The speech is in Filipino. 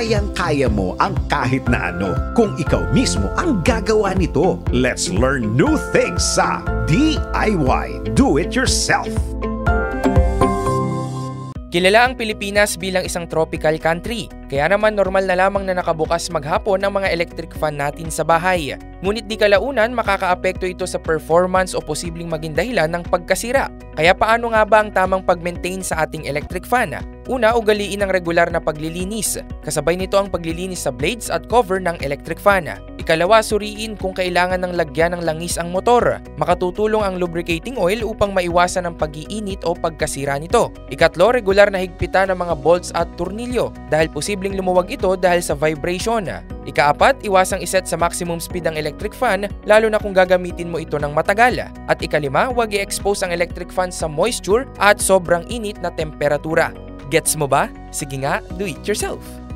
kayang-kaya mo ang kahit na ano kung ikaw mismo ang gagawa nito. Let's learn new things sa DIY Do It Yourself. Kilala ang Pilipinas bilang isang tropical country, kaya naman normal na lamang na nakabukas maghapon ang mga electric fan natin sa bahay. Ngunit di kalaunan makakaapekto ito sa performance o posibleng maging dahilan ng pagkasira. Kaya paano nga ba ang tamang pag-maintain sa ating electric fan? Una, ugaliin ang regular na paglilinis. Kasabay nito ang paglilinis sa blades at cover ng electric fan. Ikalawa, suriin kung kailangan ng lagyan ng langis ang motor. Makatutulong ang lubricating oil upang maiwasan ang pag-iinit o pagkasira nito. Ikatlo, regular na higpitan ng mga bolts at turnilyo dahil posibleng lumuwag ito dahil sa vibration. Ikaapat, iwasang iset sa maximum speed ang electric fan lalo na kung gagamitin mo ito ng matagal. At ikalima, huwag i-expose ang electric fan sa moisture at sobrang init na temperatura. Gets mo ba? Sige nga, do it yourself!